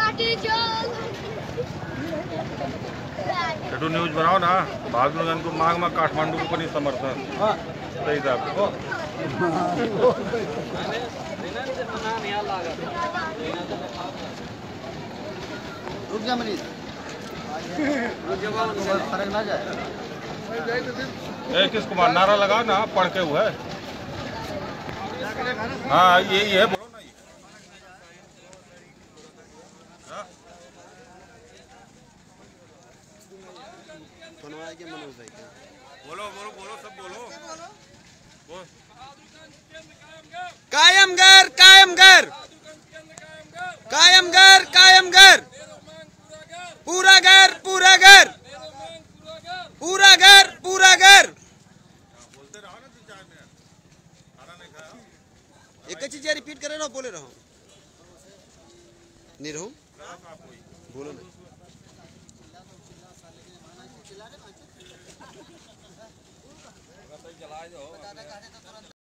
छठू news बनाओ ना, भागनुगन को मांग में काठमांडू को नहीं समर्थन। सही साहब रुक जा मनीष, फर्क ना जाए। किस कुमार नारा लगा ना, पढ़ के हुआ है। हाँ यही है, बोलो ना। बोलो बोलो बोलो, सब बोलो। कायमगर कायमगर कायमगर कायमगर, पूरा घर पूरा घर, पूरा घर पूरा घर। बोलते रहो ना 3-4 मिनट, खाना नहीं खाया। एक चीज रिपीट करे रहो, बोले रहो, नहीं रहो, बोलो ना।